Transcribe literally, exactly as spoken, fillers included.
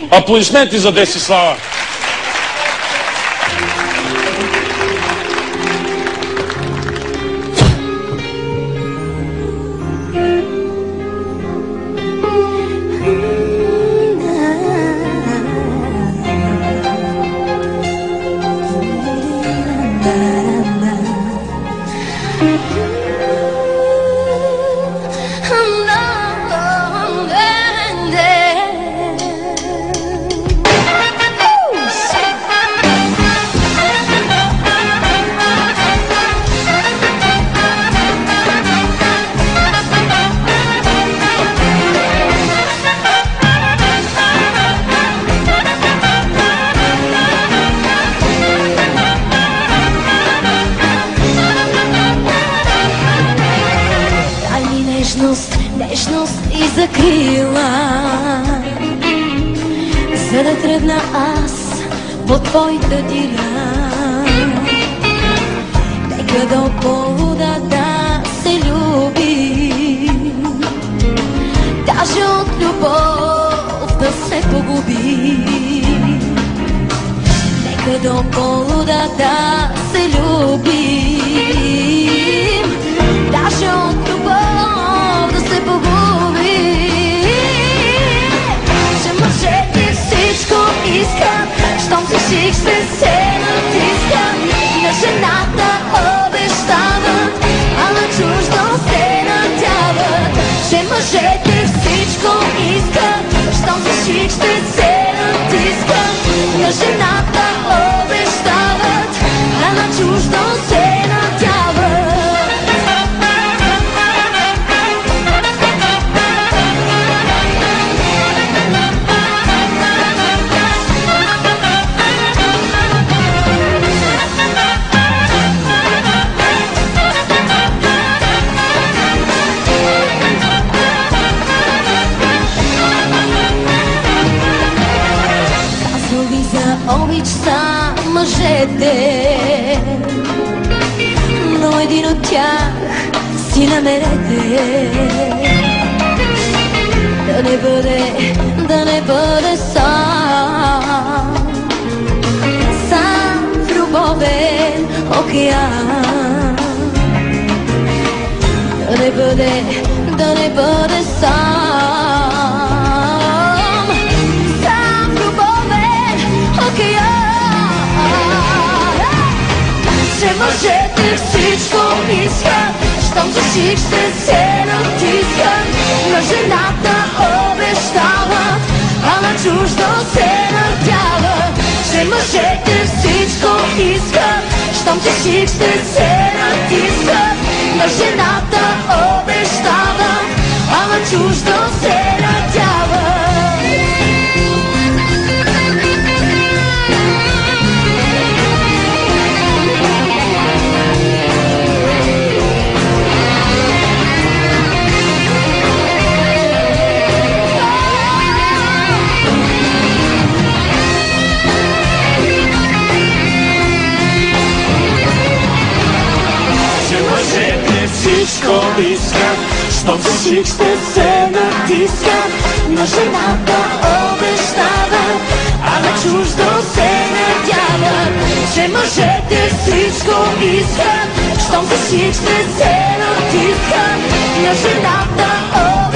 Аплодисменти за Десислава. Нежност и закрила, за да тръгна аз по твоята дила. Нека до полуда да се люби, даже от любов да се погуби. Нека до полуда да се любим, даже от любов да се погуби. Че мъжете всичко искат, щом се шикше се натискат. На жената обещават, а на чуждо се надяват. Че мъжете всичко искат, щом се шикше се натискат. На жената обещават, а на чуждо се надяват. Обич са мъжете, но един от тях си намерете. Да не бъде, да не бъде сам, сам в любовен океан. Да не бъде, да не бъде сам, сам в любовен океан. Че мъжете всичко искат, щом за шик ще се натискат. На жената обещават, а на чуждо се надяват. Че мъжете всичко искат, щом за шик ще се натискат. На жената обещават, а на чуждо се надяват. Всичко искат, щом за шик ще се натискат. На жената обещават, а на чуждо се надяват. Че мъжете всичко искат, щом за шик ще се натискат. На жената обещават,